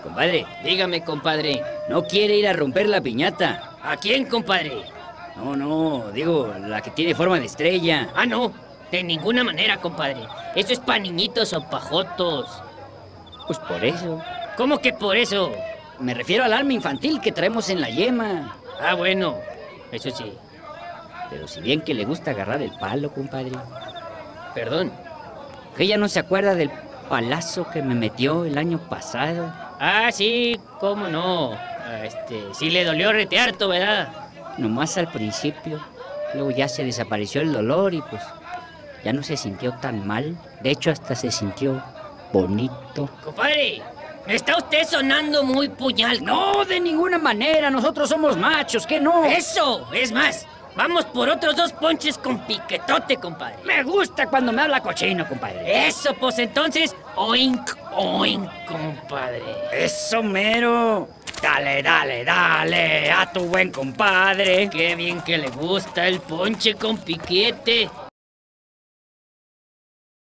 Compadre, Dígame, compadre. no quiere ir a romper la piñata. ¿A quién, compadre? No, digo, la que tiene forma de estrella. Ah, no. De ninguna manera, compadre. Eso es pa' niñitos o pajotos. Pues por eso. ¿Cómo que por eso? Me refiero al alma infantil que traemos en la yema. Ah, bueno. Eso sí. Pero si bien que le gusta agarrar el palo, compadre. Perdón. Que ella no se acuerda del palazo que me metió el año pasado. Ah, sí, cómo no. Sí le dolió rete harto, ¿verdad? Nomás al principio. Luego ya se desapareció el dolor y pues ya no se sintió tan mal. De hecho, hasta se sintió bonito. Compadre, me está usted sonando muy puñal. No, de ninguna manera. Nosotros somos machos, ¿qué no? ¡Eso! Es más, vamos por otros 2 ponches con piquetote, compadre. Me gusta cuando me habla cochino, compadre. Eso, pues entonces, oink, oink, compadre. Eso mero. Dale, dale, dale a tu buen compadre. Qué bien que le gusta el ponche con piquete.